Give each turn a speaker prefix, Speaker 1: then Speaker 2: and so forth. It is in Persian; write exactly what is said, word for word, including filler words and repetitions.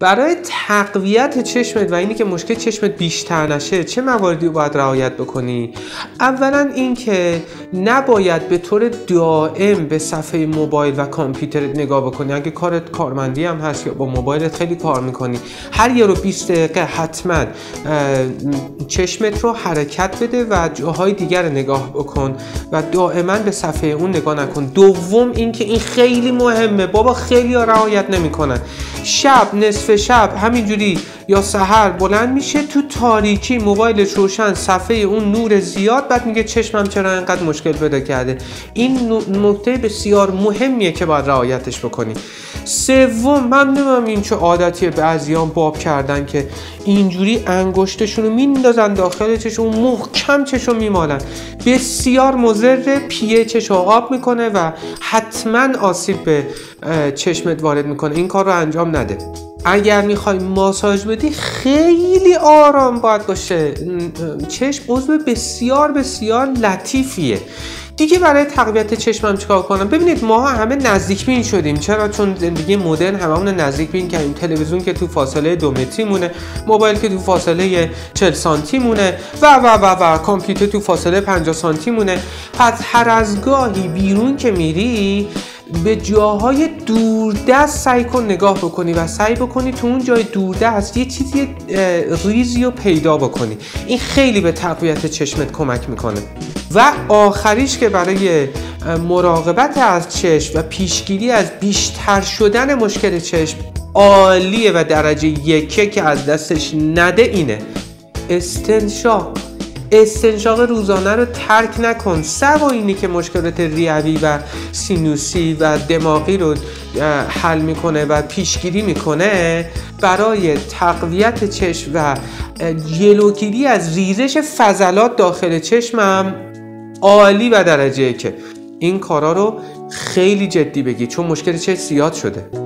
Speaker 1: برای تقویت چشمت و اینی که مشکل چشمت بیشتر نشه چه مواردی رو باید رعایت بکنی؟ اولا این که نباید به طور دائم به صفحه موبایل و کامپیوترت نگاه بکنی. اگه کارت کارمندی هم هست یا با موبایلت خیلی کار میکنی، هر یه رو بیست دقیقه حتما چشمت رو حرکت بده و جاهای دیگر نگاه بکن و دائما به صفحه اون نگاه نکن. دوم این که این خیلی مهمه، بابا خیلی ها رعایت نمیکنن. شب نصف شب همینجوری یا سحر بلند میشه تو تاریکی موبایلش روشن، صفحه اون نور زیاد، بعد میگه چشمم چرا اینقدر مشکل پیدا کرده. این نکته بسیار مهمیه که باید رعایتش بکنی. سوم، من نمیدونم این چه عادتیه بعضیان باب کردن که اینجوری انگشتشون رو میندازن داخل چشم، محکم چشم میمالن. بسیار مضر، پیه چشم آب میکنه و حتما آسیب به چشمت وارد میکنه. این کار رو انجام نده. اگر میخوای ماساژ بدی خیلی آرام باید باشه. چشم عضو بسیار بسیار لطیفیه. دیگه برای تقویت چشمم چیکار کنم؟ ببینید ما همه نزدیک بین شدیم. چرا؟ چون زندگی مدرن هممون نزدیک بین کردیم. تلویزیون که تو فاصله دو متری مونه، موبایل که تو فاصله چهل سانتی مونه و و و و کامپیوتر تو فاصله پنجاه سانتی مونه. پس هر از گاهی بیرون که میری به جاهای دوردست سعی کن نگاه بکنی و سعی بکنی تو اون جای دوردست یه چیزی ریزی رو پیدا بکنی. این خیلی به تقویت چشمت کمک میکنه. و آخریش که برای مراقبت از چشم و پیشگیری از بیشتر شدن مشکل چشم عالیه و درجه یکه که از دستش نده، اینه استنشاق. استنشاق روزانه رو ترک نکن. سوا اینی که مشکلات ریوی و سینوسی و دماغی رو حل میکنه و پیشگیری میکنه، برای تقویت چشم و جلوگیری از ریزش فضلات داخل چشمم عالی و درجه که این کارا رو خیلی جدی بگی، چون مشکل چشم زیاد شده.